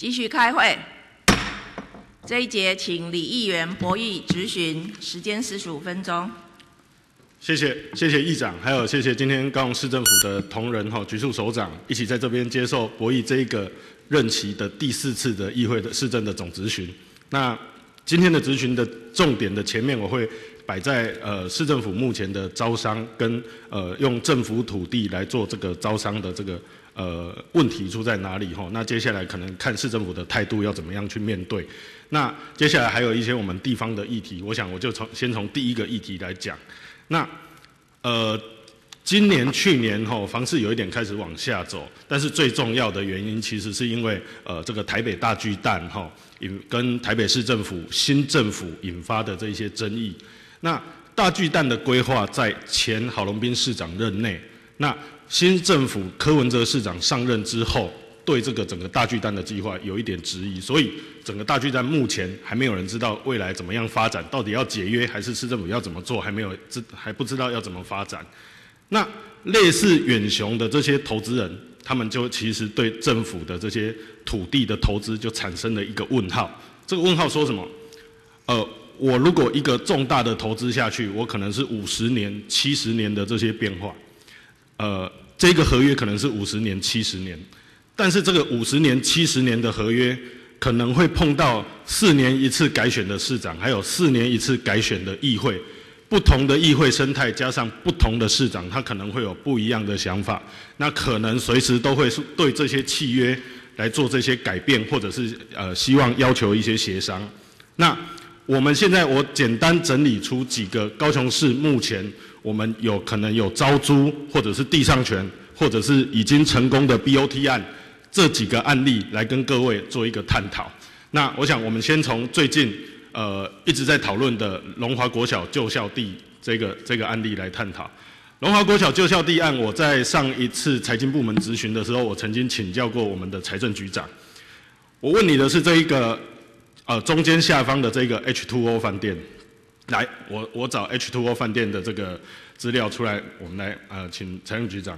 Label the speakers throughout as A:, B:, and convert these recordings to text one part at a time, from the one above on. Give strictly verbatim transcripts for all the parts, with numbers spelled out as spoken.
A: 继续开会。这一节请李议员博弈质询，时间四十五分钟。
B: 谢谢，谢谢议长，还有谢谢今天高雄市政府的同仁哈，局处首长一起在这边接受博弈这一个任期的第四次的议会的市政的总质询。那今天的质询的重点的前面，我会摆在呃市政府目前的招商跟呃用政府土地来做这个招商的这个呃问题出在哪里哈？那接下来可能看市政府的态度要怎么样去面对。那接下来还有一些我们地方的议题，我想我就从先从第一个议题来讲。那呃，今年、去年哈，房市有一点开始往下走，但是最重要的原因其实是因为呃，这个台北大巨蛋哈，引跟台北市政府新政府引发的这一些争议。那大巨蛋的规划在前郝龙斌市长任内，那新政府柯文哲市长上任之后，对这个整个大巨蛋的计划有一点质疑，所以整个大巨蛋目前还没有人知道未来怎么样发展，到底要解约还是市政府要怎么做，还没有知还不知道要怎么发展。那类似远雄的这些投资人，他们就其实对政府的这些土地的投资就产生了一个问号。这个问号说什么？呃，我如果一个重大的投资下去，我可能是五十年、七十年的这些变化，呃，这个合约可能是五十年、七十年。但是这个五十年、七十年的合约，可能会碰到四年一次改选的市长，还有四年一次改选的议会，不同的议会生态加上不同的市长，他可能会有不一样的想法，那可能随时都会对这些契约来做这些改变，或者是呃希望要求一些协商。那我们现在我简单整理出几个高雄市目前我们有可能有招租或者是地上权，或者是已经成功的 B O T 案。这几个案例来跟各位做一个探讨。那我想我们先从最近呃一直在讨论的龙华国小旧校地这个这个案例来探讨。龙华国小旧校地案，我在上一次财经部门质询的时候，我曾经请教过我们的财政局长。我问你的是这一个呃中间下方的这个 H 二 O 饭店，来，我我找 H 二 O 饭店的这个资料出来，我们来呃请财政局长。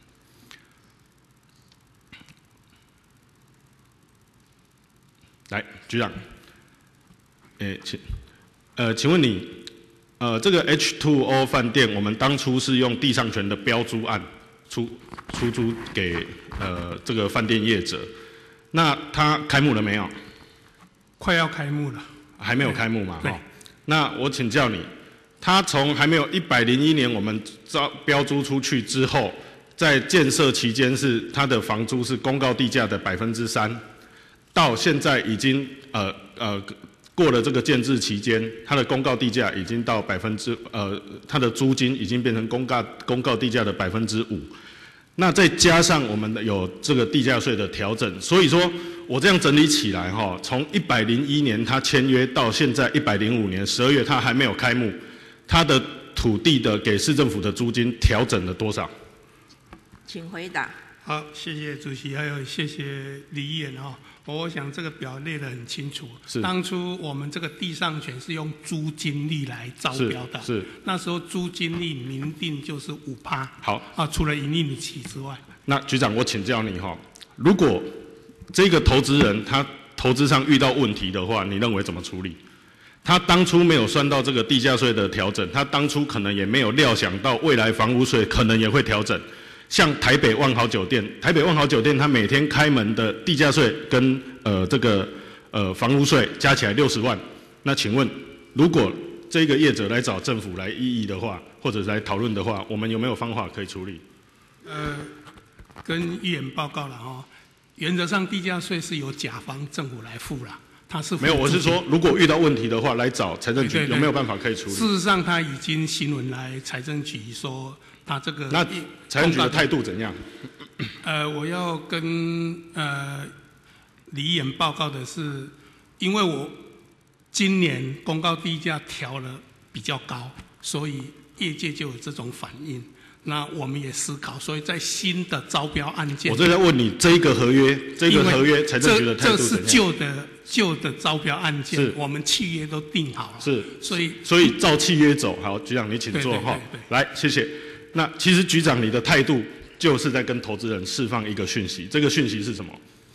B: 来，局长，诶，请，呃，请问你，呃，这个 H 二 O 饭店，我们当初是用地上权的标租案出出租给呃这个饭店业者，那它开幕了没有？
C: 快要开幕了，
B: 还没有开幕嘛？哈，那我请教你，它从还没有一百零一年我们招标租出去之后，在建设期间是它的房租是公告地价的百分之三。到现在已经呃呃过了这个建制期间，它的公告地价已经到百分之呃它的租金已经变成公告公告地价的百分之五，那再加上我们的有这个地价税的调整，所以说我这样整理起来哈，从一百零一年它签约到现在一百零五年十二月它还没有开幕，它的土地的给市政府的租金调整了多少？
A: 请回答。
C: 好，谢谢主席，还有谢谢李议员哈。我想这个表列得很清楚。当初我们这个地上权是用租金率来招标的，
B: 是。是
C: 那时候租金率明定就是五趴。
B: 好。
C: 啊，除了营运期之外。
B: 那局长，我请教你哈，如果这个投资人他投资上遇到问题的话，你认为怎么处理？他当初没有算到这个地价税的调整，他当初可能也没有料想到未来房屋税可能也会调整。像台北万豪酒店，台北万豪酒店它每天开门的地价税跟呃这个呃房屋税加起来六十万，那请问，如果这个业者来找政府来异议的话，或者来讨论的话，我们有没有方法可以处理？
C: 呃，跟议员报告了哈，原则上地价税是由甲方政府来付啦。它是
B: 没有，我是说，如果遇到问题的话，来找财政局有没有办法可以处理？
C: 事实上，他已经新闻来财政局说，他这个
B: 那财政局的态度怎样？
C: 呃，我要跟呃李议员报告的是，因为我今年公告地价调了比较高，所以业界就有这种反应。那我们也思考，所以在新的招标案件，
B: 我正在问你这一个合约，这个合约财政局的态度怎样？
C: 这是旧的旧的招标案件，我们契约都定好了，
B: 是，
C: 所以
B: 所以照契约走。好，局长你请坐哈。来，谢谢。那其实局长你的态度就是在跟投资人释放一个讯息，这个讯息是什么？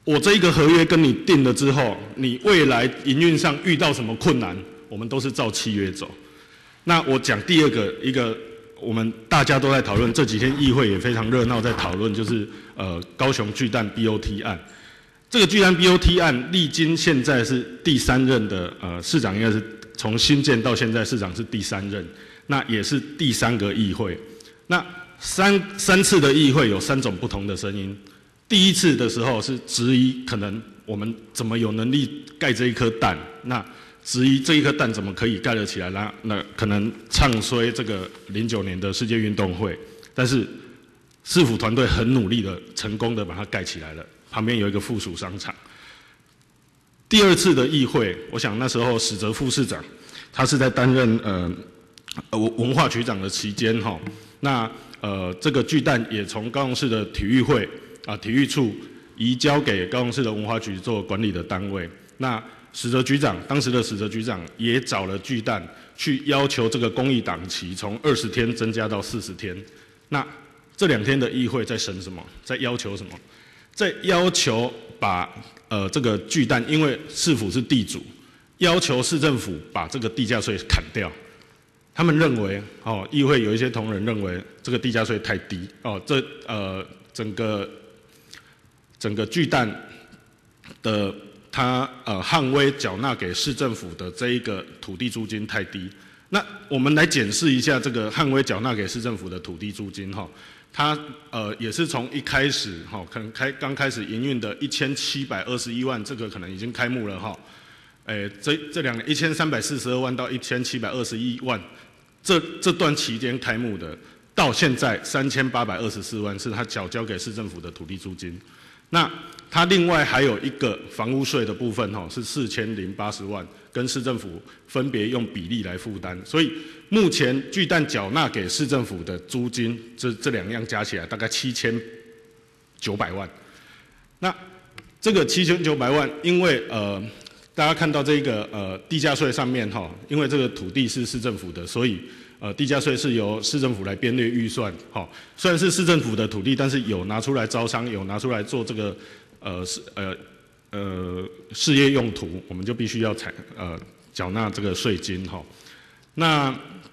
B: 我这一个合约跟你定了之后，你未来营运上遇到什么困难，我们都是照契约走。那我讲第二个一个，我们大家都在讨论，这几天议会也非常热闹，在讨论就是呃高雄巨蛋 B O T 案。这个巨蛋 B O T 案历经现在是第三任的呃市长，应该是从新建到现在市长是第三任，那也是第三个议会。那三三次的议会有三种不同的声音。第一次的时候是质疑，可能我们怎么有能力盖这一颗蛋？那质疑这一颗蛋怎么可以盖得起来？那那可能唱衰这个零九年的世界运动会，但是市府团队很努力的、成功的把它盖起来了。旁边有一个附属商场。第二次的议会，我想那时候史哲副市长，他是在担任呃文化局长的期间哈，那呃这个巨蛋也从高雄市的体育会啊体育处移交给高雄市的文化局做管理的单位。那史哲局长当时的史哲局长也找了巨蛋去要求这个公益档期从二十天增加到四十天。那这两天的议会在审什么？在要求什么？在要求把呃这个巨蛋，因为市府是地主，要求市政府把这个地价税砍掉。他们认为，哦，议会有一些同仁认为这个地价税太低，哦，这呃整个整个巨蛋的它呃汉威缴纳给市政府的这一个土地租金太低。那我们来检视一下这个汉威缴纳给市政府的土地租金哈。它呃也是从一开始哈，可能开刚开始营运的一千七百二十一万，这个可能已经开幕了哈。诶，这这两年一千三百四十二万到一千七百二十一万，这这段期间开幕的，到现在三千八百二十四万是它缴交给市政府的土地租金。那它另外还有一个房屋税的部分哈，是四千零八十万，跟市政府分别用比例来负担，所以目前巨蛋缴纳给市政府的租金，这这两样加起来大概七千九百万。那这个七千九百万，因为呃大家看到这个呃地价税上面哈，因为这个土地是市政府的，所以呃地价税是由市政府来编列预算哈。虽然是市政府的土地，但是有拿出来招商，有拿出来做这个呃是呃呃事业用途，我们就必须要采呃缴纳这个税金哈。那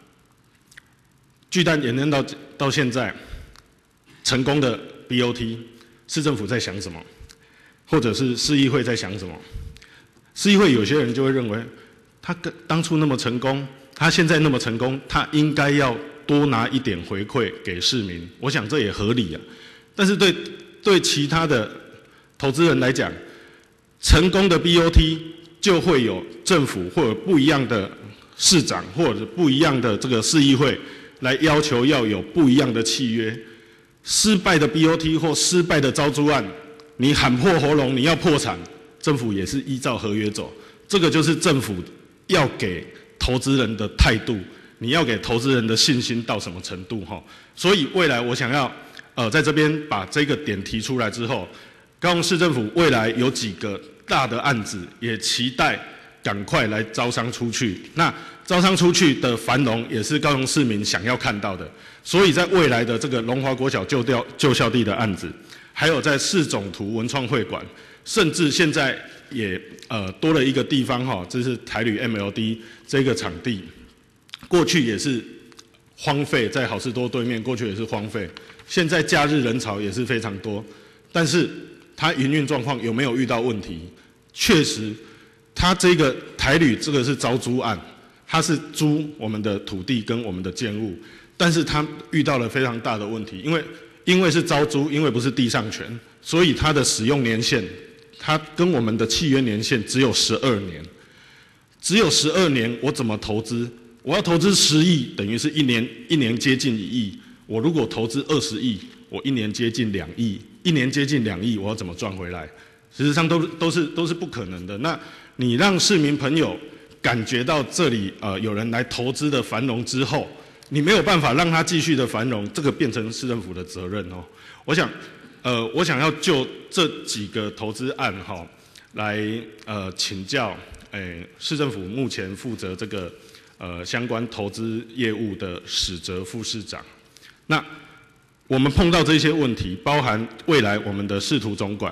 B: 巨蛋延伸到到现在，成功的 B O T， 市政府在想什么，或者是市议会在想什么？市议会有些人就会认为，他跟当初那么成功，他现在那么成功，他应该要多拿一点回馈给市民。我想这也合理啊。但是对对其他的投资人来讲，成功的 B O T 就会有政府或者不一样的市长或者不一样的这个市议会来要求要有不一样的契约。失败的 B O T 或失败的招租案，你喊破喉咙你要破产，政府也是依照合约走。这个就是政府要给投资人的态度，你要给投资人的信心到什么程度哈？所以未来我想要呃在这边把这个点提出来之后，高雄市政府未来有几个大的案子，也期待赶快来招商出去。那招商出去的繁荣，也是高雄市民想要看到的。所以在未来的这个龙华国小旧调旧校地的案子，还有在市总图文创会馆，甚至现在也呃多了一个地方哈，这是台旅 M L D 这个场地，过去也是荒废，在好事多对面，过去也是荒废，现在假日人潮也是非常多，但是它营运状况有没有遇到问题？确实，它这个台旅这个是招租案，它是租我们的土地跟我们的建物，但是它遇到了非常大的问题，因为因为是招租，因为不是地上权，所以它的使用年限，它跟我们的契约年限只有十二年，只有十二年，我怎么投资？我要投资十亿，等于是一年一年接近一亿。我如果投资二十亿，我一年接近两亿，一年接近两亿，我要怎么赚回来？事实上都都是都是不可能的。那你让市民朋友感觉到这里呃有人来投资的繁荣之后，你没有办法让它继续的繁荣，这个变成市政府的责任哦。我想，呃，我想要就这几个投资案哈、哦，来呃请教，诶，市政府目前负责这个呃相关投资业务的史哲副市长。那我们碰到这些问题，包含未来我们的市图总管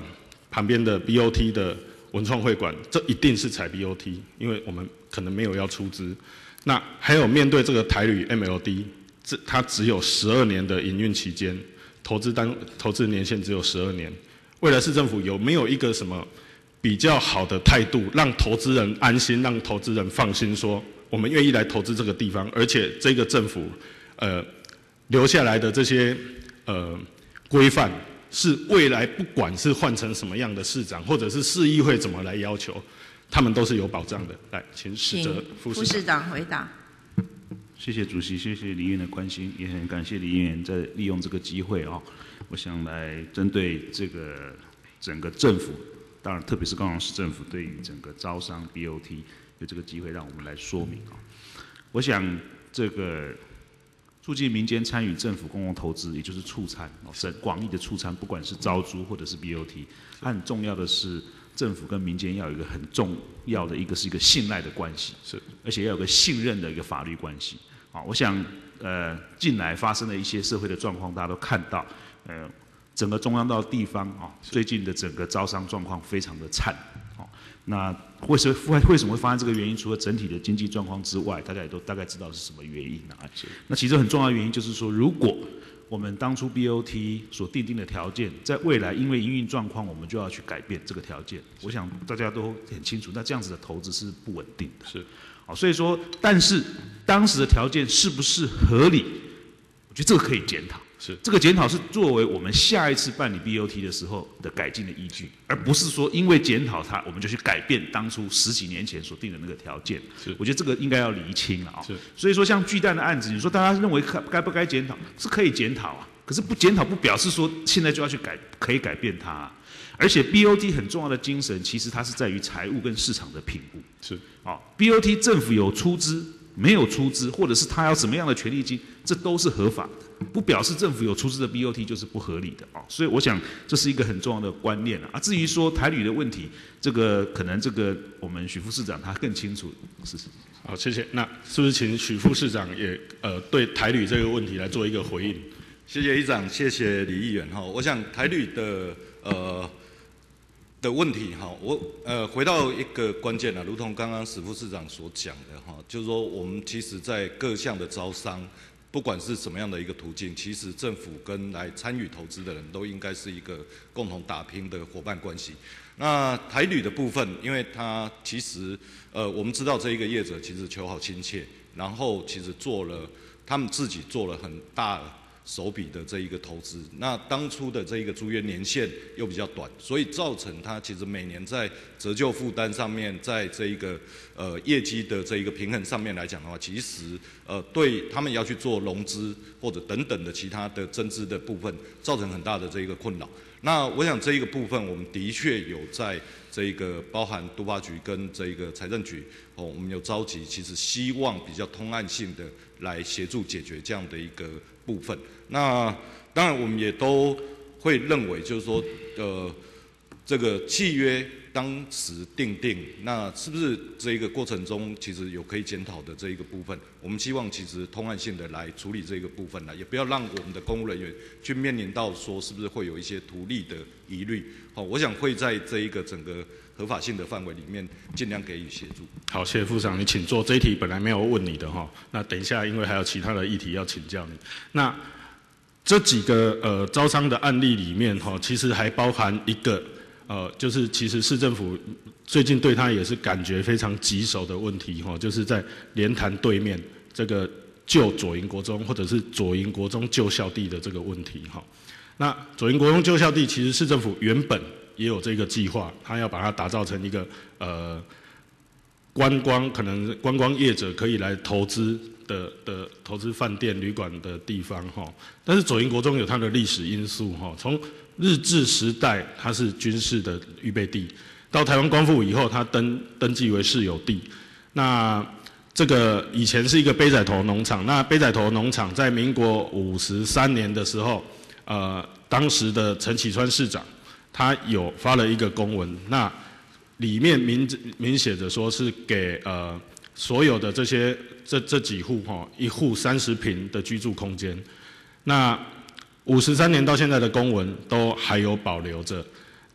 B: 旁边的 B O T 的文创会馆，这一定是采 B O T， 因为我们可能没有要出资。那还有面对这个台旅 M L D， 这它只有十二年的营运期间，投资单投资年限只有十二年。未来市政府有没有一个什么比较好的态度，让投资人安心，让投资人放心说，我们愿意来投资这个地方，而且这个政府呃留下来的这些呃规范，是未来不管是换成什么样的市长，或者是市议会怎么来要求，他们都是有保障的。来，请使责副
A: 副市长回答。
D: 谢谢主席，谢谢李议员的关心，也很感谢李议员在利用这个机会啊、哦，我想来针对这个整个政府，当然特别是高雄市政府对于整个招商 B O T 有这个机会让我们来说明啊、哦。我想这个促进民间参与政府公共投资，也就是促参哦，整广义的促参，不管是招租或者是 B O T， 它很重要的是政府跟民间要有一个很重要的一个是一个信赖的关系，是，而且要有个信任的一个法律关系。啊，我想，呃，近来发生的一些社会的状况，大家都看到，呃，整个中央到地方啊，最近的整个招商状况非常的惨，啊，那为什么为什么会发生这个原因？除了整体的经济状况之外，大家也都大概知道是什么原因啊？那其中很重要的原因就是说，如果我们当初 B O T 所订定的条件，在未来因为营运状况，我们就要去改变这个条件。我想大家都很清楚，那这样子的投资是不稳定的。是。好，所以说，但是当时的条件是不是合理？我觉得这个可以检讨。是，这个检讨是作为我们下一次办理 B O T 的时候的改进的依据，而不是说因为检讨它，我们就去改变当初十几年前所定的那个条件。是，我觉得这个应该要厘清了啊。是，所以说像巨蛋的案子，你说大家认为该不该检讨，是可以检讨啊。可是不检讨不表示说现在就要去改，可以改变它啊。而且 B O T 很重要的精神，其实它是在于财务跟市场的评估。是，啊 ，B O T 政府有出资，没有出资，或者是他要什么样的权利金，这都是合法的，不表示政府有出资的 B O T 就是不合理的啊。所以我想这是一个很重要的观念啊。至于说台旅的问题，这个可能这个我们许副市长他更清楚。是是。
B: 好，谢谢。那是不是请许副市长也呃对台旅这个问题来做一个回应？
E: 谢谢议长，谢谢李议员哈。我想台旅的呃。的问题哈，我呃回到一个关键啊，如同刚刚史副市长所讲的哈，就是说我们其实在各项的招商，不管是什么样的一个途径，其实政府跟来参与投资的人都应该是一个共同打拼的伙伴关系。那台旅的部分，因为它其实呃我们知道这一个业者其实求好心切，然后其实做了他们自己做了很大的手笔的这一个投资，那当初的这一个租约年限又比较短，所以造成它其实每年在折旧负担上面，在这一个呃业绩的这一个平衡上面来讲的话，其实呃对他们要去做融资或者等等的其他的增资的部分，造成很大的这一个困扰。那我想这一个部分，我们的确有在这一个包含都发局跟这一个财政局哦，我们有召集，其实希望比较通案性的来协助解决这样的一个部分。那当然我们也都会认为，就是说，呃，这个契约当时订定，那是不是这一个过程中其实有可以检讨的这一个部分？我们希望其实通案性的来处理这个部分呢，也不要让我们的公务人员去面临到说是不是会有一些图利的疑虑。好，我想会在这一个整个合法性的范围里面尽量给予协助。
B: 好，谢谢副市长，你请坐。这一题本来没有问你的哈，那等一下因为还有其他的议题要请教你。那这几个呃招商的案例里面哈，其实还包含一个呃，就是其实市政府最近对他也是感觉非常棘手的问题哈，就是在莲潭对面这个旧左营国中或者是左营国中旧校地的这个问题哈。那左营国中旧校地其实市政府原本也有这个计划，他要把它打造成一个呃观光，可能观光业者可以来投资的的投资饭店、旅馆的地方哈。但是左营国中有它的历史因素哈，从日治时代它是军事的预备地，到台湾光复以后，它登登记为市有地。那这个以前是一个杯仔头农场，那杯仔头农场在民国五十三年的时候，呃，当时的陈启川市长他有发了一个公文，那里面明明写着说是给呃所有的这些这这几户哈，一户三十坪的居住空间。那五十三年到现在的公文都还有保留着，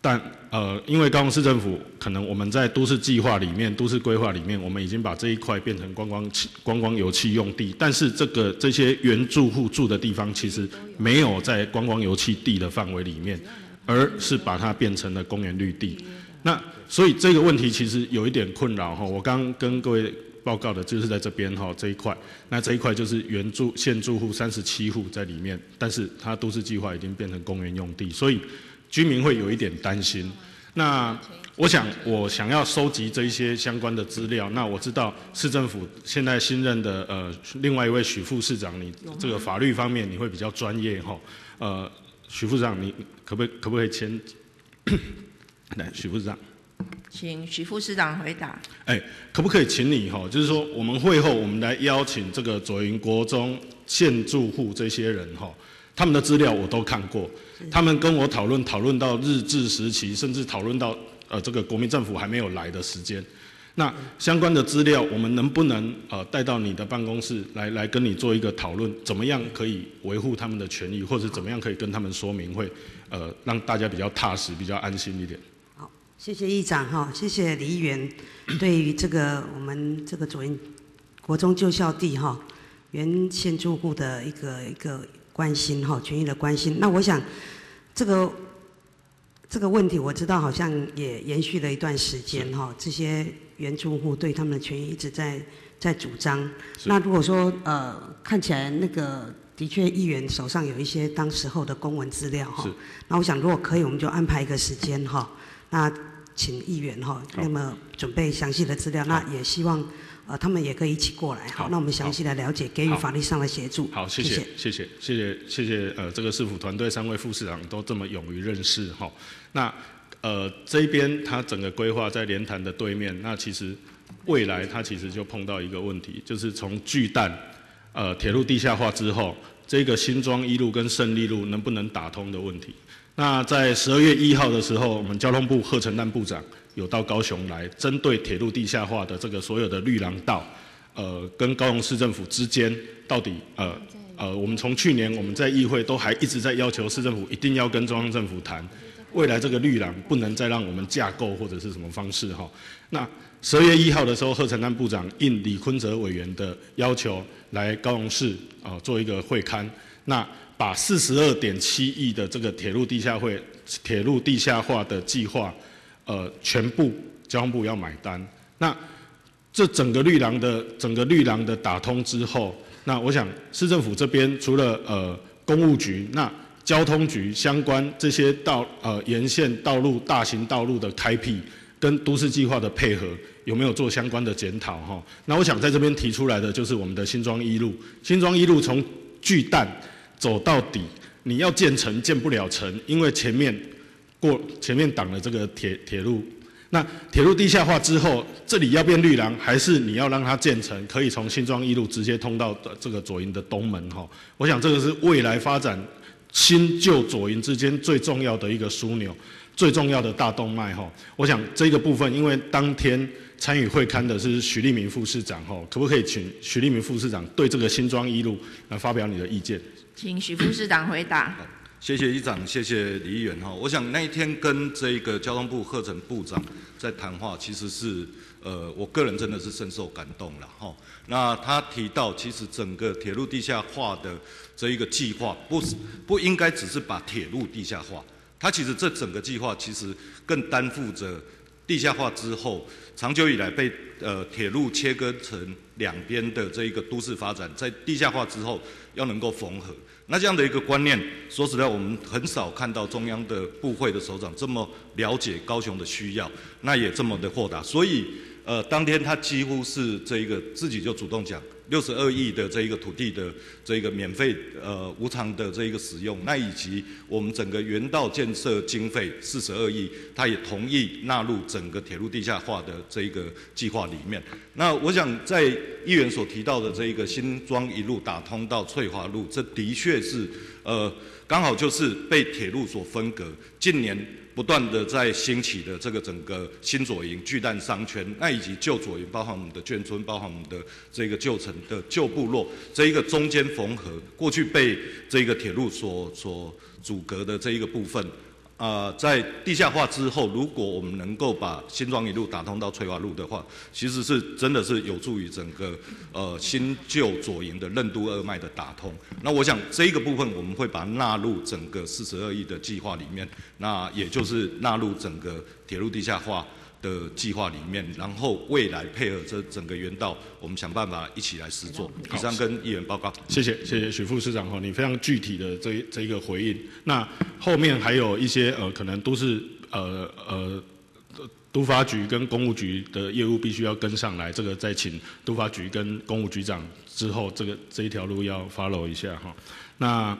B: 但呃，因为高雄市政府可能我们在都市计划里面、都市规划里面，我们已经把这一块变成观光观光油气用地，但是这个这些原住户住的地方其实没有在观光油气地的范围里面，而是把它变成了公园绿地。那所以这个问题其实有一点困扰哈。我刚跟各位报告的就是在这边哈这一块，那这一块就是原住现住户三十七户在里面，但是它都市计划已经变成公园用地，所以居民会有一点担心。那我想我想要收集这一些相关的资料，那我知道市政府现在新任的呃另外一位许副市长，你这个法律方面你会比较专业哈。呃，许副市长，你可不可以可不可以签？来，许副市长。
A: 请许副市长回答。
B: 哎，可不可以请你哈，就是说我们会后我们来邀请这个左营国中现住户这些人哈，他们的资料我都看过，他们跟我讨论讨论到日治时期，甚至讨论到呃这个国民政府还没有来的时间。那相关的资料，我们能不能呃带到你的办公室来来跟你做一个讨论？怎么样可以维护他们的权益，或者怎么样可以跟他们说明，会呃让大家比较踏实、比较安心一点？
F: 好，谢谢议长哈，谢谢李议员对于这个我们这个左营国中旧校地哈原现住户的一个一个关心哈，权益的关心。那我想这个。这个问题我知道，好像也延续了一段时间哈。这些原住户对他们的权益一直在在主张。那如果说呃看起来那个的确议员手上有一些当时候的公文资料哈，那我想如果可以，我们就安排一个时间哈，那请议员哈，那么准备详细的资料，那也希望。呃，他们也可以一起过来，好，那我们详细来了解，给予法律上的协助。
B: 好，谢谢，谢谢，谢谢，谢谢，呃，这个市府团队三位副市长都这么勇于认识哈。那呃这一边它整个规划在莲潭的对面，那其实未来它其实就碰到一个问题，就是从巨蛋呃铁路地下化之后，这个新庄一路跟胜利路能不能打通的问题。那在十二月一号的时候，我们交通部贺成旦部长有到高雄来，针对铁路地下化的这个所有的绿廊道，呃，跟高雄市政府之间到底呃呃，我们从去年我们在议会都还一直在要求市政府一定要跟中央政府谈，未来这个绿廊不能再让我们架构或者是什么方式哈。那十二月一号的时候，贺成旦部长应李坤哲委员的要求来高雄市啊、呃、做一个会勘，那把四十二点七亿的这个铁路地下会铁路地下化的计划。呃，全部交通部要买单。那这整个绿廊的整个绿廊的打通之后，那我想市政府这边除了呃公务局，那交通局相关这些道呃沿线道路大型道路的开辟跟都市计划的配合，有没有做相关的检讨哈？那我想在这边提出来的就是我们的新庄一路，新庄一路从巨蛋走到底，你要建成建不了成，因为前面。过前面挡了这个铁铁路，那铁路地下化之后，这里要变绿廊，还是你要让它建成，可以从新庄一路直接通到这个左营的东门哈？我想这个是未来发展新旧左营之间最重要的一个枢纽，最重要的大动脉哈。我想这个部分，因为当天参与会勘的是徐立明副市长哈，可不可以请徐立明副市长对这个新庄一路来发表你的意见？
A: 请许副市长回答。
E: 谢谢议长，谢谢李议员哈。我想那一天跟这个交通部贺成部长在谈话，其实是呃，我个人真的是深受感动了哈。那他提到，其实整个铁路地下化的这一个计划，不是不应该只是把铁路地下化，它其实这整个计划其实更担负着地下化之后，长久以来被呃铁路切割成两边的这一个都市发展，在地下化之后要能够缝合。那这样的一个观念，说实在，我们很少看到中央的部会的首长这么了解高雄的需要，那也这么的豁达。所以，呃，当天他几乎是这一个自己就主动讲，六十二亿的这一个土地的这一个免费呃无偿的这一个使用，那以及我们整个原道建设经费四十二亿，他也同意纳入整个铁路地下化的这一个计划里面。那我想在议员所提到的这一个新庄一路打通到翠华路，这的确是呃刚好就是被铁路所分隔，近年不断的在兴起的这个整个新左营、巨蛋商圈，那以及旧左营，包含我们的眷村，包含我们的这个旧城的旧部落，这一个中间缝合，过去被这个铁路所所阻隔的这一个部分， 呃，在地下化之后，如果我们能够把新庄一路打通到翠华路的话，其实是真的是有助于整个呃新旧左营的任督二脉的打通。那我想这一个部分我们会把它纳入整个四十二亿的计划里面，那也就是纳入整个铁路地下化的计划里面，然后未来配合这整个原道，我们想办法一起来实作。以上跟议员报告。
B: 谢谢谢谢许副市长哈，你非常具体的这这一个回应。那后面还有一些呃，可能都是呃呃。都发局跟公务局的业务必须要跟上来，这个再请都发局跟公务局长之后，这个这一条路要 follow 一下哈。那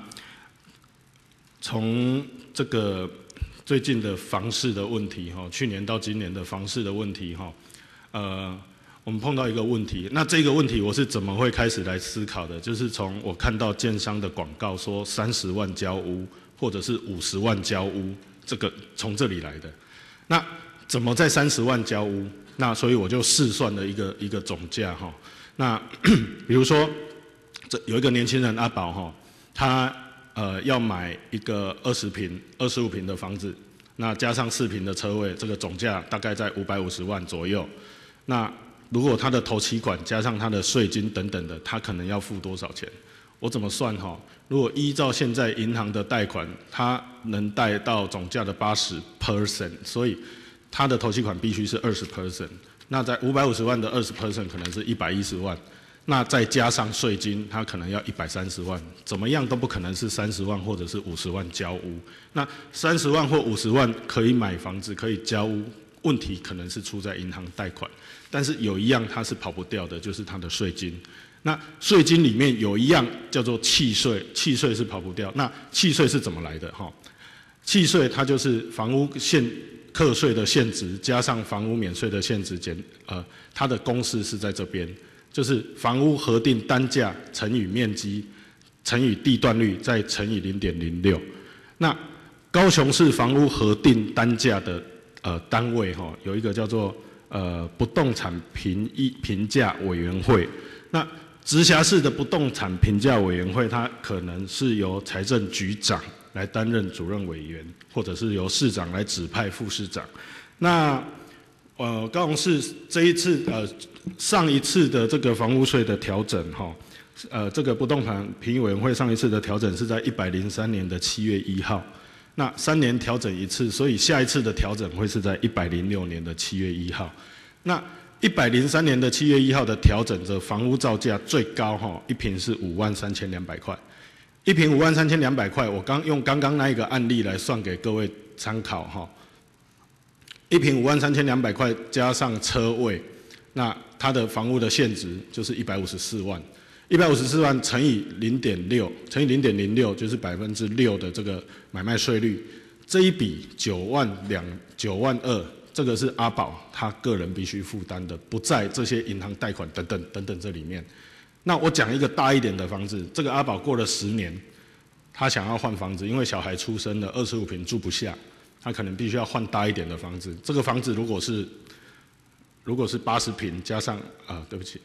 B: 从这个最近的房市的问题哈，去年到今年的房市的问题哈，呃，我们碰到一个问题，那这个问题我是怎么会开始来思考的？就是从我看到建商的广告说三十万交屋，或者是五十万交屋，这个从这里来的。那怎么在三十万交屋？那所以我就试算了一个一个总价哈。那比如说，这有一个年轻人阿宝哈，他呃要买一个二十平、二十五平的房子，那加上四平的车位，这个总价大概在五百五十万左右。那如果他的头期款加上他的税金等等的，他可能要付多少钱？我怎么算哈？如果依照现在银行的贷款，他能贷到总价的八十 percent， 所以他的头期款必须是二十 percent， 那在五百五十万的二十 percent 可能是一百一十万，那再加上税金，他可能要一百三十万，怎么样都不可能是三十万或者是五十万交屋。那三十万或五十万可以买房子，可以交屋，问题可能是出在银行贷款，但是有一样它是跑不掉的，就是它的税金。那税金里面有一样叫做契税，契税是跑不掉。那契税是怎么来的？哈，契税它就是房屋现课税的现值加上房屋免税的现值减，呃，它的公式是在这边，就是房屋核定单价乘以面积乘以地段率再乘以零点零六。那高雄市房屋核定单价的呃单位哈，有一个叫做呃不动产评议评价委员会。那直辖市的不动产评价委员会，它可能是由财政局长来担任主任委员，或者是由市长来指派副市长。那呃，高雄市这一次呃上一次的这个房屋税的调整哈，呃，这个不动产评议委员会上一次的调整是在一百零三年的七月一号，那三年调整一次，所以下一次的调整会是在一百零六年的七月一号。那一百零三年的七月一号的调整的房屋造价最高哈，一坪是五万三千两百块，一坪五万三千两百块，我刚用刚刚那一个案例来算给各位参考哈，一坪五万三千两百块加上车位，那它的房屋的现值就是一百五十四万，一百五十四万乘以零点六，乘以零点零六就是百分之六的这个买卖税率，这一笔九万两九万二。这个是阿宝他个人必须负担的，不在这些银行贷款等等等等这里面。那我讲一个大一点的房子，这个阿宝过了十年，他想要换房子，因为小孩出生了，二十五坪住不下，他可能必须要换大一点的房子。这个房子如果是如果是八十坪加上啊、呃，对不起，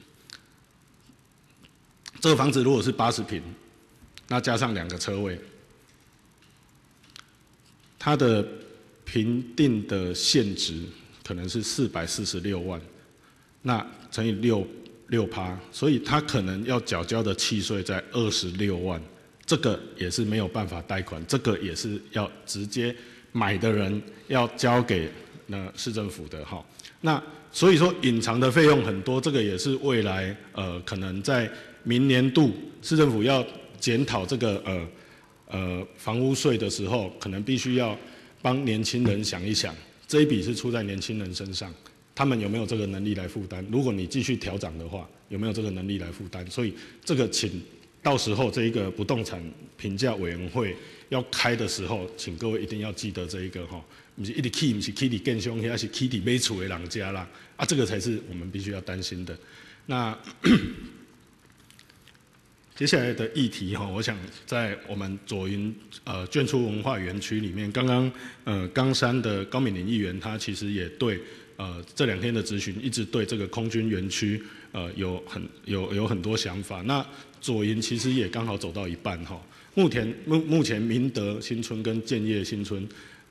B: 这个房子如果是八十坪，那加上两个车位，它的评定的现值可能是四百四十六万，那乘以六六趴，所以他可能要缴交的契税在二十六万，这个也是没有办法贷款，这个也是要直接买的人要交给那市政府的哈。那所以说隐藏的费用很多，这个也是未来呃可能在明年度市政府要检讨这个呃呃房屋税的时候，可能必须要帮年轻人想一想，这一笔是出在年轻人身上，他们有没有这个能力来负担？如果你继续调涨的话，有没有这个能力来负担？所以这个请到时候这一个不动产评价委员会要开的时候，请各位一定要记得这一个哈，不是一直起，不是起伫建商，而是起伫买厝的人家啦，啊，这个才是我们必须要担心的。那接下来的议题哈，我想在我们左营呃眷村文化园区里面，刚刚呃冈山的高敏玲议员，他其实也对呃这两天的质询，一直对这个空军园区呃有很有有很多想法。那左营其实也刚好走到一半哈，目前目目前明德新村跟建业新村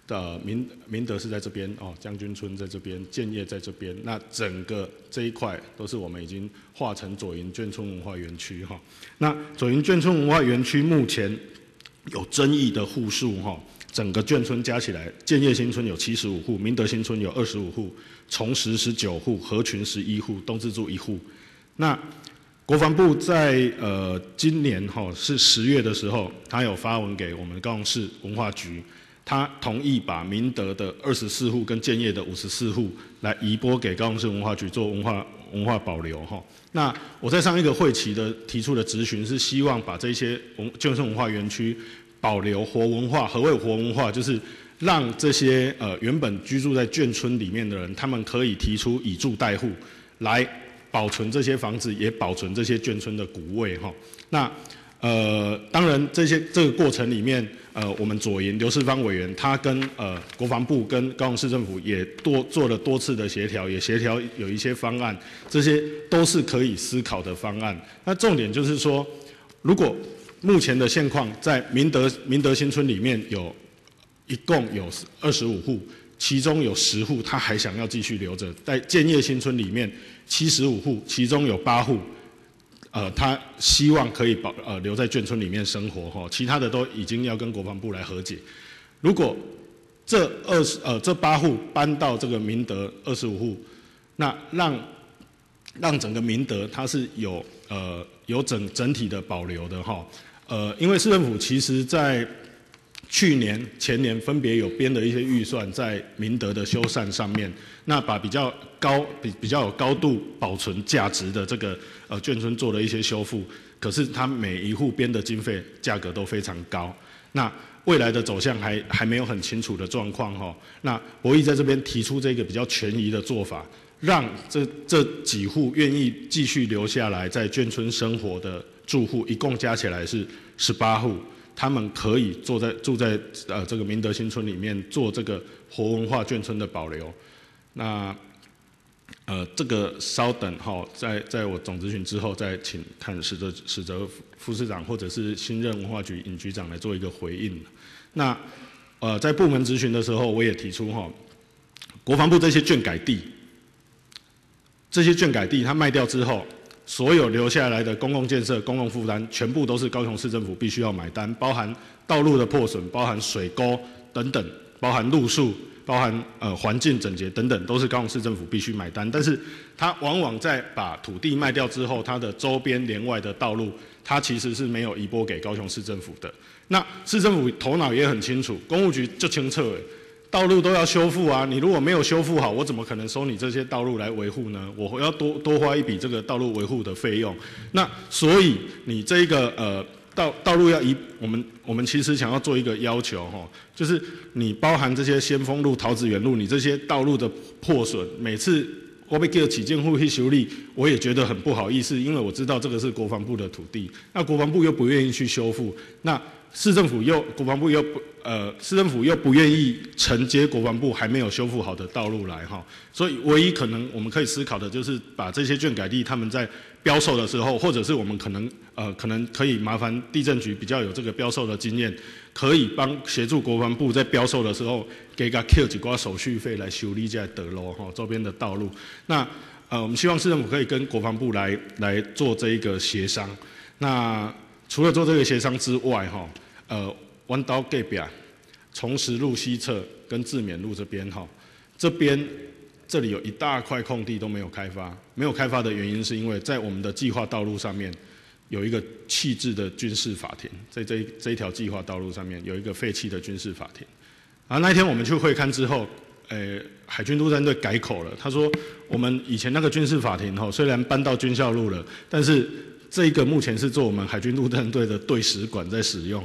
B: 呃明明德是在这边哦，将军村在这边，建业在这边，那整个这一块都是我们已经划成左营眷村文化园区哈。那左营眷村文化园区目前有争议的户数哈，整个眷村加起来，建业新村有七十五户，明德新村有二十五户，崇实十九户，和群十一户，东自助一户。那国防部在呃今年哈是十月的时候，他有发文给我们高雄市文化局，他同意把明德的二十四户跟建业的五十四户来移拨给高雄市文化局做文化文化保留哈。那我在上一个会期的提出的质询是希望把这些文眷村文化园区保留活文化。何谓活文化？就是让这些呃原本居住在眷村里面的人，他们可以提出以住代护来保存这些房子，也保存这些眷村的古味哈。那呃，当然这些这个过程里面，呃，我们左营刘世芳委员他跟呃国防部跟高雄市政府也多做了多次的协调，也协调有一些方案，这些都是可以思考的方案。那重点就是说，如果目前的现况在明德明德新村里面有一共有二十五户。其中有十户，他还想要继续留着。在建业新村里面，七十五户，其中有八户，呃，他希望可以保呃留在眷村里面生活哈。其他的都已经要跟国防部来和解。如果这二十呃这八户搬到这个明德二十五户，那让让整个明德它是有呃有整整体的保留的哈。呃，因为市政府其实在去年、前年分别有编的一些预算在明德的修缮上面，那把比较高、比比较有高度保存价值的这个呃眷村做了一些修复，可是它每一户编的经费价格都非常高，那未来的走向还还没有很清楚的状况哈。那博弈在这边提出这个比较权宜的做法，让这这几户愿意继续留下来在眷村生活的住户，一共加起来是十八户。他们可以坐在住在呃这个明德新村里面做这个活文化眷村的保留。那呃这个稍等哈，在在我总质询之后，再请看史哲史哲副市长或者是新任文化局尹局长来做一个回应。那呃在部门质询的时候，我也提出哈，国防部这些眷改地，这些眷改地它卖掉之后。所有留下来的公共建设、公共负担，全部都是高雄市政府必须要买单，包含道路的破损、包含水沟等等，包含路树、包含呃环境整洁等等，都是高雄市政府必须买单。但是，它往往在把土地卖掉之后，它的周边连外的道路，它其实是没有移拨给高雄市政府的。那市政府头脑也很清楚，公务局就清楚了。道路都要修复啊！你如果没有修复好，我怎么可能收你这些道路来维护呢？我要多多花一笔这个道路维护的费用。那所以你这一个呃道道路要移，我们我们其实想要做一个要求哈，就是你包含这些先锋路、桃子园路，你这些道路的破损，每次我被叫起建户去修理，我也觉得很不好意思，因为我知道这个是国防部的土地，那国防部又不愿意去修复，那市政府又国防部又不呃市政府又不愿意承接国防部还没有修复好的道路来哈，所以唯一可能我们可以思考的就是把这些眷改地他们在标售的时候，或者是我们可能呃可能可以麻烦地政局比较有这个标售的经验，可以帮协助国防部在标售的时候给他 Q 几挂手续费来修理这德楼哈周边的道路。那呃我们希望市政府可以跟国防部来来做这一个协商。那除了做这个协商之外哈，呃弯刀隔壁崇实路西侧跟自勉路这边哈，这边这里有一大块空地都没有开发，没有开发的原因是因为在我们的计划道路上面有一个弃置的军事法庭，在这一这一条计划道路上面有一个废弃的军事法庭。然后那一天我们去会勘之后，呃，海军陆战队改口了，他说我们以前那个军事法庭哈，虽然搬到军校路了，但是这一个目前是做我们海军陆战队的队史馆在使用。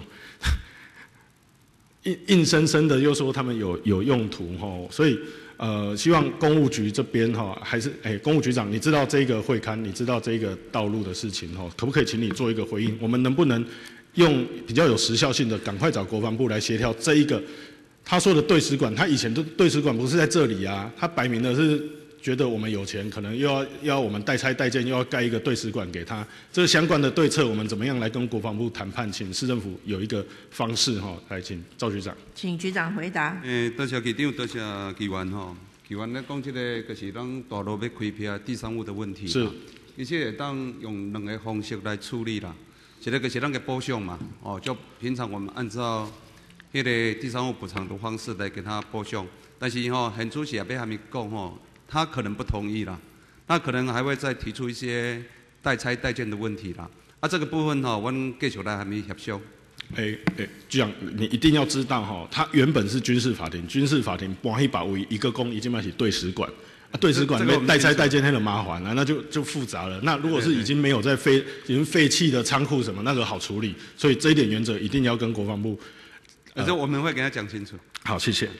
B: 硬硬生生的又说他们有有用途哈，所以呃，希望公务局这边哈，还是哎，公务局长，你知道这个会勘，你知道这个道路的事情哈，可不可以请你做一个回应？我们能不能用比较有时效性的，赶快找国防部来协调这一个他说的队史馆，他以前的队史馆不是在这里啊，他摆明的是觉得我们有钱，可能又要要我们代拆代建，又要盖一个对使馆给他，这相关的对策，我们怎么样来跟国防部谈判？请市政府有一个方式哈，来请赵局长。
A: 请局长回答。
G: 诶，多谢局长，多谢议员吼。议员咧讲即个，就是咱大陆要开辟地产物的问题。
B: 是。
G: 而且会当用两个方式来处理啦。一个就是咱个补偿嘛，哦，就平常我们按照迄个地产物补偿的方式来给他补偿。但是吼，很主席也要还没讲吼，他可能不同意啦，那可能还会再提出一些代拆代建的问题啦。啊，这个部分吼，我们继续来还没协商。
B: 哎哎，局长，你一定要知道哈，它原本是军事法庭，军事法庭搬去把为一个公已经买起对使馆。对使馆被代拆代建很麻烦啊，那就就复杂了。那如果是已经没有在废、已经废弃的仓库什么，那个好处理。所以这一点原则一定要跟国防部。
G: 呃，这我们会给他讲清楚。
B: 好，谢谢。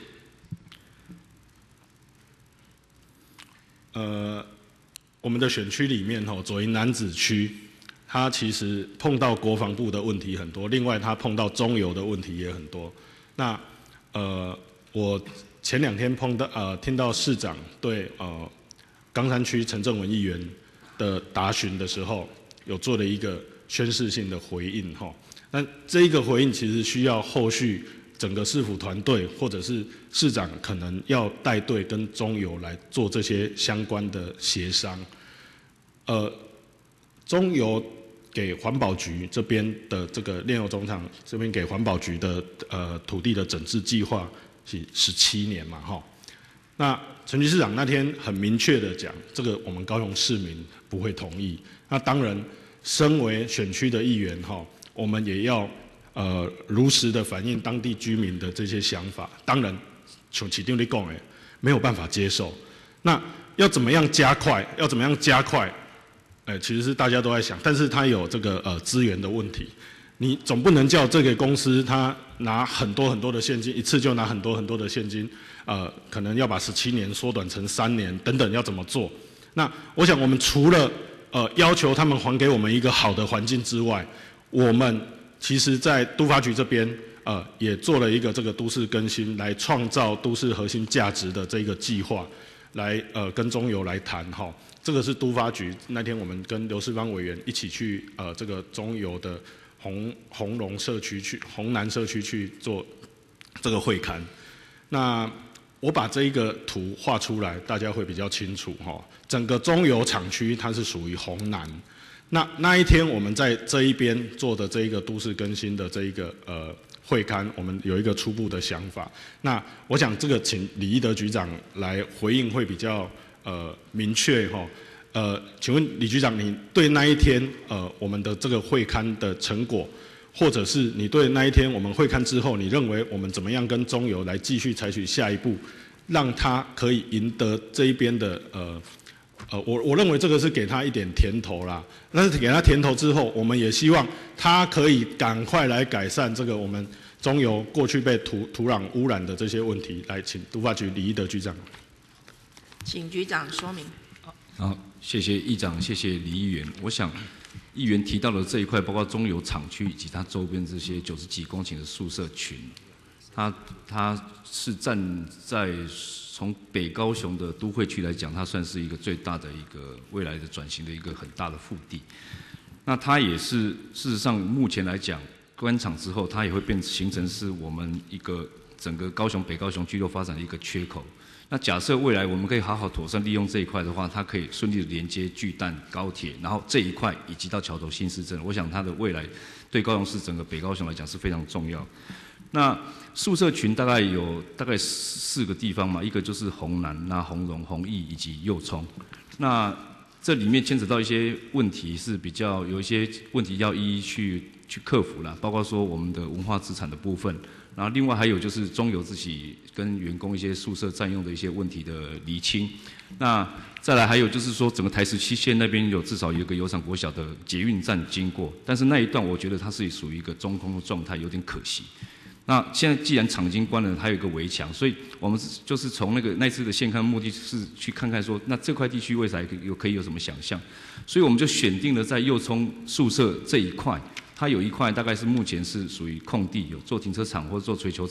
B: 呃，我们的选区里面吼，左营楠梓区，它其实碰到国防部的问题很多，另外它碰到中油的问题也很多。那呃，我。前两天碰到呃，听到市长对呃冈山区陈正文议员的答询的时候，有做了一个宣示性的回应哈。那这一个回应其实需要后续整个市府团队或者是市长可能要带队跟中油来做这些相关的协商。呃，中油给环保局这边的这个炼油总厂这边给环保局的呃土地的整治计划。是十七年嘛，哈。那陈局市长那天很明确的讲，这个我们高雄市民不会同意。那当然，身为选区的议员，哈，我们也要呃如实的反映当地居民的这些想法。当然，像市长你讲的，没有办法接受。那要怎么样加快？要怎么样加快？哎，其实是大家都在想，但是它有这个呃资源的问题。你总不能叫这个公司他拿很多很多的现金，一次就拿很多很多的现金，呃，可能要把十七年缩短成三年等等，要怎么做？那我想我们除了呃要求他们还给我们一个好的环境之外，我们其实在都发局这边呃也做了一个这个都市更新，来创造都市核心价值的这个计划，来呃跟中油来谈哈。这个是都发局那天我们跟刘世芳委员一起去呃这个中油的。红红龙社区去红南社区去做这个会勘，那我把这一个图画出来，大家会比较清楚哈。整个中油厂区它是属于红南，那那一天我们在这一边做的这一个都市更新的这一个呃会勘，我们有一个初步的想法。那我想这个请李义德局长来回应会比较呃明确哈。呃，请问李局长，你对那一天呃我们的这个会勘的成果，或者是你对那一天我们会勘之后，你认为我们怎么样跟中油来继续采取下一步，让他可以赢得这一边的呃呃，我我认为这个是给他一点甜头啦。但是给他甜头之后，我们也希望他可以赶快来改善这个我们中油过去被土土壤污染的这些问题。来，请都发局李义德局长，
A: 请局长说明。
H: 好，谢谢议长，谢谢李议员。我想，议员提到的这一块，包括中油厂区以及它周边这些九十几公顷的宿舍群，它它是站在从北高雄的都会区来讲，它算是一个最大的一个未来的转型的一个很大的腹地。那它也是事实上目前来讲，关厂之后，它也会变形成是我们一个整个高雄北高雄聚落发展的一个缺口。那假设未来我们可以好好妥善利用这一块的话，它可以顺利的连接巨蛋高铁，然后这一块以及到桥头新市镇，我想它的未来对高雄市整个北高雄来讲是非常重要。那宿舍群大概有大概四个地方嘛，一个就是红南、那红荣、红义以及右冲。那这里面牵扯到一些问题是比较有一些问题要一一去去克服啦，包括说我们的文化资产的部分。然后另外还有就是中油自己跟员工一些宿舍占用的一些问题的厘清，那再来还有就是说整个台十七线那边有至少有一个油厂国小的捷运站经过，但是那一段我觉得它是属于一个中空的状态，有点可惜。那现在既然厂已经关了，还有一个围墙，所以我们就是从那个那次的现勘目的是去看看说，那这块地区未来有可以有什么想象，所以我们就选定了在右冲宿舍这一块。它有一块大概是目前是属于空地，有做停车场或者做槌球场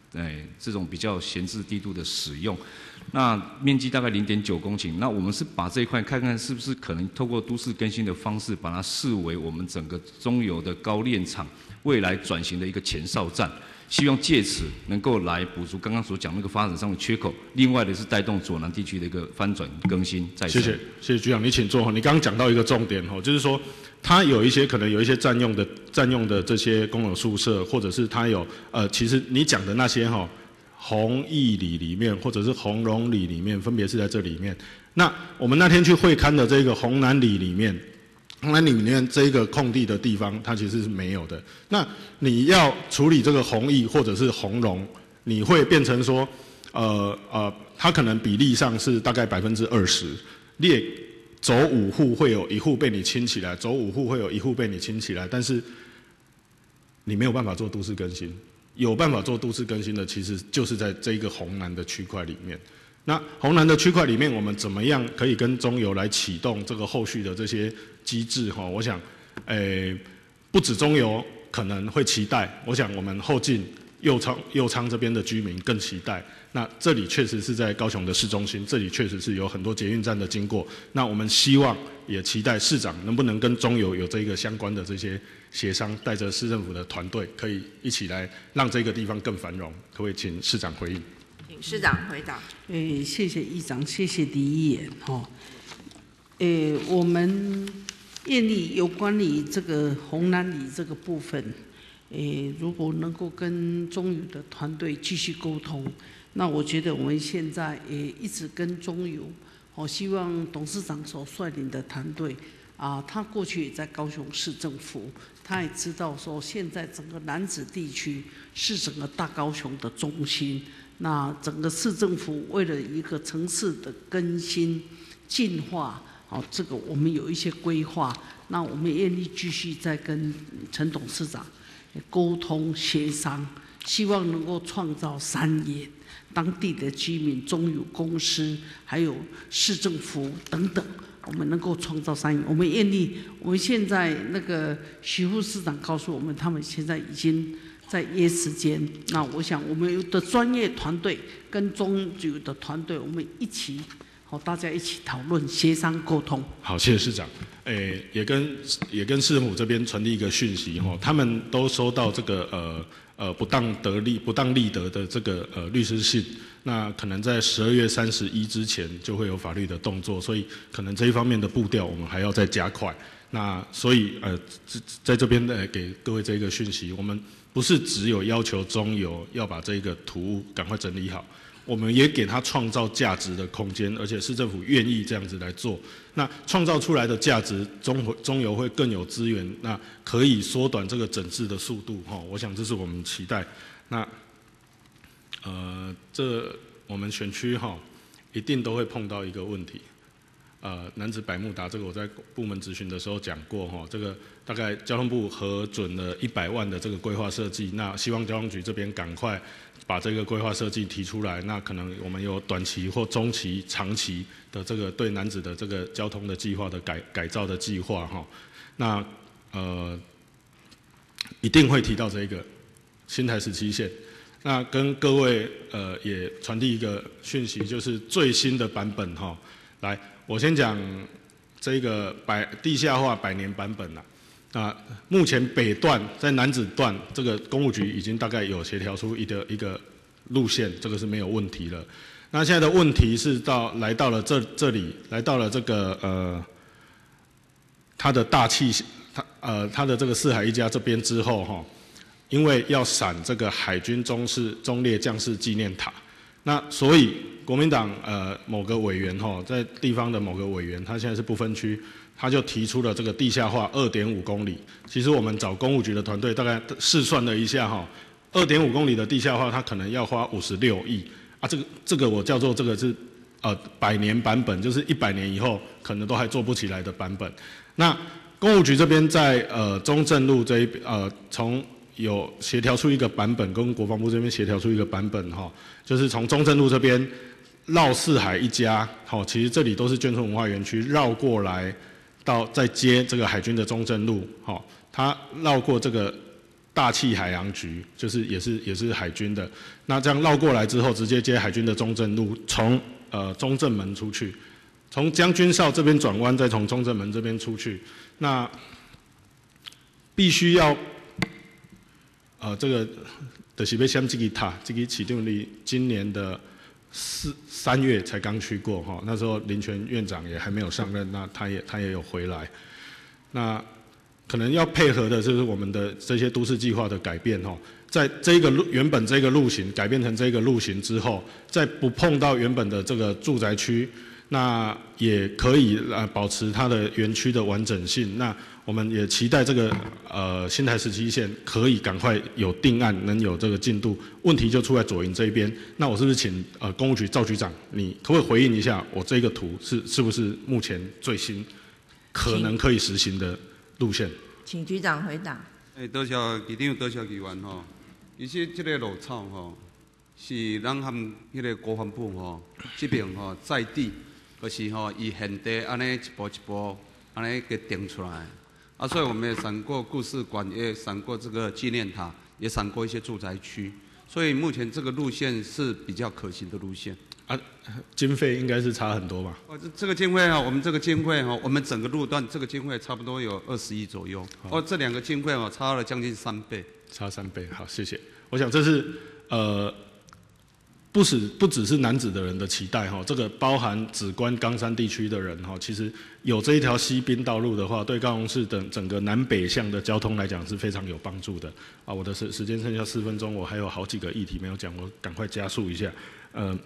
H: 哎，这种比较闲置地度的使用。那面积大概零点九公顷，那我们是把这一块看看是不是可能透过都市更新的方式，把它视为我们整个中油的高炼厂未来转型的一个前哨站，希望借此能够来补足刚刚所讲那个发展上的缺口。另外的是带动左南地区的一个翻转更新再生。
B: 谢谢，谢谢局长，你请坐。你刚刚讲到一个重点哦，就是说它有一些可能有一些占用的占用的这些公有宿舍，或者是它有呃，其实你讲的那些哈。弘毅里里面，或者是弘荣里里面，分别是在这里面。那我们那天去会勘的这个弘南里里面，弘南里里面这一个空地的地方，它其实是没有的。那你要处理这个弘毅或者是弘荣，你会变成说，呃呃，它可能比例上是大概百分之二十，列走五户会有一户被你清起来，走五户会有一户被你清起来，但是你没有办法做都市更新。有办法做都市更新的，其实就是在这一个弘南的区块里面。那弘南的区块里面，我们怎么样可以跟中油来启动这个后续的这些机制？哈，我想，诶，不止中油可能会期待，我想我们后进右昌右昌这边的居民更期待。那这里确实是在高雄的市中心，这里确实是有很多捷运站的经过。那我们希望也期待市长能不能跟中油有这个相关的这些协商，带着市政府的团队，可以一起来让这个地方更繁荣。可不可以请市长回应？
A: 请市长回答。
I: 诶，谢谢议长，谢谢李议员哈。诶，我们业力有关于这个弘南里这个部分，诶，如果能够跟中油的团队继续沟通，那我觉得我们现在也一直跟中油，我希望董事长所率领的团队。啊，他过去也在高雄市政府，他也知道说现在整个楠梓地区是整个大高雄的中心。那整个市政府为了一个城市的更新、进化，哦，这个我们有一些规划。那我们也愿意继续再跟陈董事长沟通协商，希望能够创造三赢，当地的居民、中油公司还有市政府等等。我们能够创造三赢，我们愿意。我们现在那个徐副市长告诉我们，他们现在已经在约时间。那我想，我们的专业团队跟中油的团队，我们一起，好，大家一起讨论、协商、沟通。
B: 好，谢谢市长。诶，也跟也跟市政府这边传递一个讯息哈，他们都收到这个呃呃不当得利、不当利得的这个呃律师信。那可能在十二月三十一之前就会有法律的动作，所以可能这一方面的步调我们还要再加快。那所以呃，在这边呢给各位这个讯息，我们不是只有要求中油要把这个图物赶快整理好，我们也给它创造价值的空间，而且市政府愿意这样子来做。那创造出来的价值，中中油会更有资源，那可以缩短这个整治的速度哈。我想这是我们期待。那呃，这我们选区哈，一定都会碰到一个问题。呃，楠梓百慕达这个我在部门质询的时候讲过哈，这个大概交通部核准了一百万的这个规划设计，那希望交通局这边赶快把这个规划设计提出来，那可能我们有短期或中期、长期的这个对楠梓的这个交通的计划的改改造的计划哈，那呃一定会提到这个新台十七线。那跟各位呃也传递一个讯息，就是最新的版本哈。来，我先讲这个百地下化百年版本啦。那目前北段在楠梓段，这个公务局已经大概有协调出一个一个路线，这个是没有问题了。那现在的问题是到来到了这这里，来到了这个呃它的大气，它呃它的这个四海一家这边之后哈。因为要闪这个海军中士忠烈将士纪念塔，那所以国民党呃某个委员哈，在地方的某个委员，他现在是不分区，他就提出了这个地下化二点五公里。其实我们找公务局的团队大概试算了一下哈，二点五公里的地下化，它可能要花五十六亿啊。这个这个我叫做这个是呃百年版本，就是一百年以后可能都还做不起来的版本。那公务局这边在呃中正路这一呃从有协调出一个版本，跟国防部这边协调出一个版本哈，就是从中正路这边绕四海一家，好，其实这里都是眷村文化园区，绕过来到再接这个海军的中正路，好，它绕过这个大气海洋局，就是也是也是海军的。那这样绕过来之后，直接接海军的中正路，从呃中正门出去，从将军哨这边转弯，再从中正门这边出去。那必须要呃这个就是要先这个塔，这个启动力今年的四三月才刚去过哈，那时候林权院长也还没有上任，那他也他也有回来。那可能要配合的就是我们的这些都市计划的改变哈，在这个路原本这个路型改变成这个路型之后，在不碰到原本的这个住宅区，那也可以呃保持它的园区的完整性。那我们也期待这个呃新台十七线可以赶快有定案，能有这个进度。问题就出在左营这一边，那我是不是请呃公务局赵局长，你可不可以回应一下，我这个图是是不是目前最新可能可以实行的路线？
A: 请局长回答。
G: 诶，多谢局长，多谢议员吼。其实这个路草吼，是咱含迄个国防部吼这边吼在地，就是吼以现地安尼一步一步安尼给定出来。啊，所以我们也闪过故事馆，也闪过这个纪念塔，也闪过一些住宅区。所以目前这个路线是比较可行的路线。
B: 啊，经费应该是差很多吧？
G: 哦，这这个经费哈，我们这个经费哈，我们整个路段这个经费差不多有二十亿左右。哦，这两个经费哦，差了将近三倍。
B: 差三倍，好，谢谢。我想这是呃，不只不只是南子的人的期待哈，这个包含梓官冈山地区的人哈，其实有这一条西滨道路的话，对高雄市等整个南北向的交通来讲是非常有帮助的。啊，我的时时间剩下四分钟，我还有好几个议题没有讲，我赶快加速一下。呃。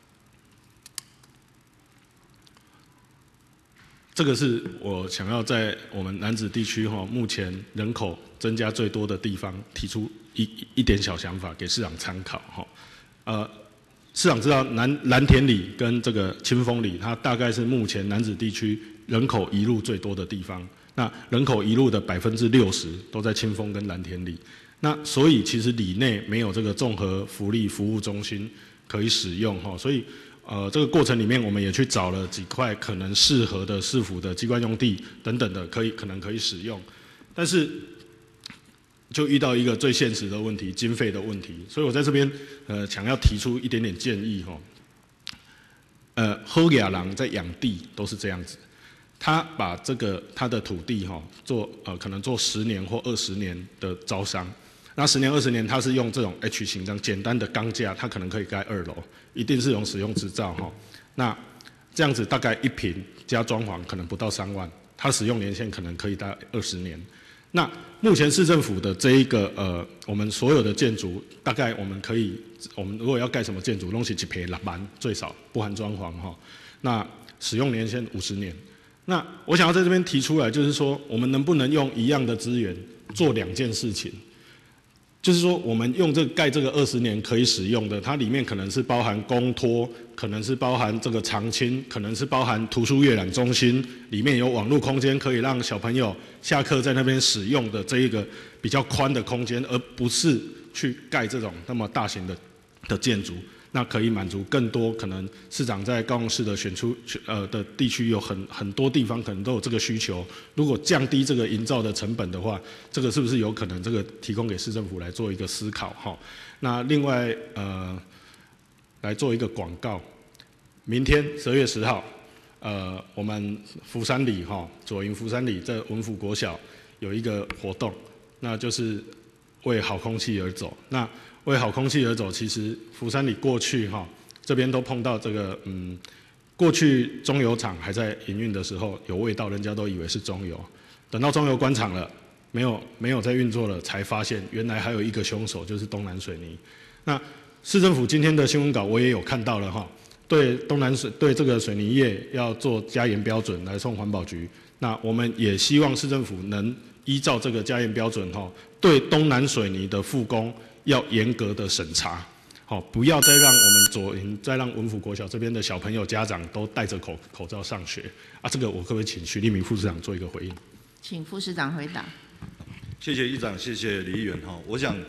B: 这个是我想要在我们楠梓地区哈，目前人口增加最多的地方，提出一一点小想法给市长参考哈。呃，市长知道南蓝田里跟这个清丰里，它大概是目前楠梓地区人口移入最多的地方。那人口移入的百分之六十都在清丰跟蓝田里。那所以其实里内没有这个综合福利服务中心可以使用哈，所以。呃，这个过程里面，我们也去找了几块可能适合的市府的机关用地等等的，可以可能可以使用，但是就遇到一个最现实的问题，经费的问题。所以我在这边呃想要提出一点点建议哈。呃，后亚郎在养地都是这样子，他把这个他的土地哈做呃可能做十年或二十年的招商。那十年、二十年，它是用这种 H 型这样简单的钢架，它可能可以盖二楼，一定是用使用执照哈。那这样子大概一坪加装潢可能不到三万，它使用年限可能可以大概二十年。那目前市政府的这一个呃，我们所有的建筑，大概我们可以，我们如果要盖什么建筑，东西一赔六万最少，不含装潢哈。那使用年限五十年。那我想要在这边提出来，就是说，我们能不能用一样的资源做两件事情？就是说，我们用这个盖这个二十年可以使用的，它里面可能是包含公托，可能是包含这个长青，可能是包含图书阅览中心，里面有网络空间，可以让小朋友下课在那边使用的这一个比较宽的空间，而不是去盖这种那么大型的的建筑。那可以满足更多可能市长在高雄市的选出呃的地区有很很多地方可能都有这个需求。如果降低这个营造的成本的话，这个是不是有可能这个提供给市政府来做一个思考哈？那另外呃来做一个广告，明天十二月十号，呃我们福山里哈左营福山里在文府国小有一个活动，那就是为好空气而走。那为好空气而走，其实福山里过去哈这边都碰到这个嗯，过去中油厂还在营运的时候有味道，人家都以为是中油，等到中油关厂了，没有没有在运作了，才发现原来还有一个凶手就是东南水泥。那市政府今天的新闻稿我也有看到了哈，对东南水对这个水泥业要做加严标准来送环保局，那我们也希望市政府能依照这个加严标准哈，对东南水泥的复工要严格的审查，好，不要再让我们左营、再让文府国小这边的小朋友、家长都戴着口口罩上学啊！这个我可不可以请徐立明副市长做一个回应？
A: 请副市长回答。
E: 谢谢议长，谢谢李议员哈。我想，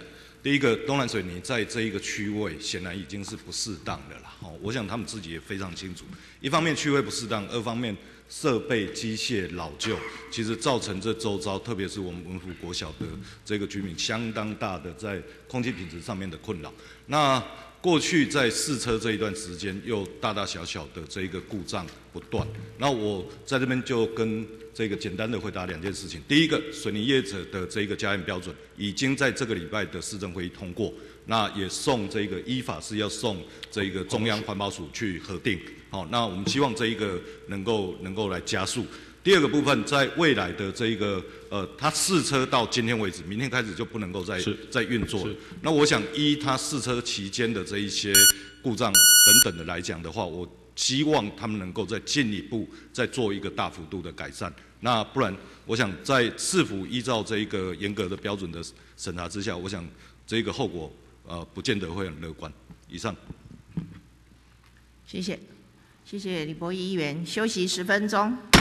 E: 第一个，东南水泥在这一个区位显然已经是不适当的啦。哦，我想他们自己也非常清楚。一方面区位不适当，二方面设备机械老旧，其实造成这周遭，特别是我们文福国小的这个居民相当大的在空气品质上面的困扰。那过去在试车这一段时间，又大大小小的这一个故障不断。那我在这边就跟这个简单的回答两件事情。第一个，水泥业者的这个加验标准已经在这个礼拜的市政会议通过，那也送这个依法是要送这个中央环保署去核定。好，那我们希望这一个能够能够来加速。第二个部分，在未来的这一个呃，它试车到今天为止，明天开始就不能够再再运作了。那我想依它试车期间的这一些故障等等的来讲的话，我希望他们能够再进一步再做一个大幅度的改善。那不然，我想在市府依照这一个严格的标准的审查之下，我想这个后果呃不见得会很乐观。以上。
A: 谢谢，谢谢李博议员，休息十分钟。